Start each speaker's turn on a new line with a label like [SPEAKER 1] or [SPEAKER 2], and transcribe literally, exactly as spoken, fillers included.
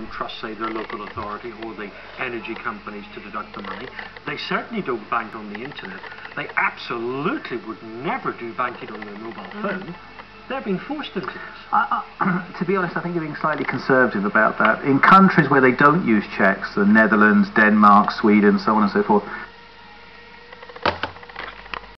[SPEAKER 1] don't trust, say, their local authority or the energy companies to deduct the money. They certainly don't bank on the internet. They absolutely would never do banking on their mobile phone. They're being forced into this.
[SPEAKER 2] I, I, to be honest, I think you're being slightly conservative about that. In countries where they don't use cheques, the Netherlands, Denmark, Sweden, so on and so forth,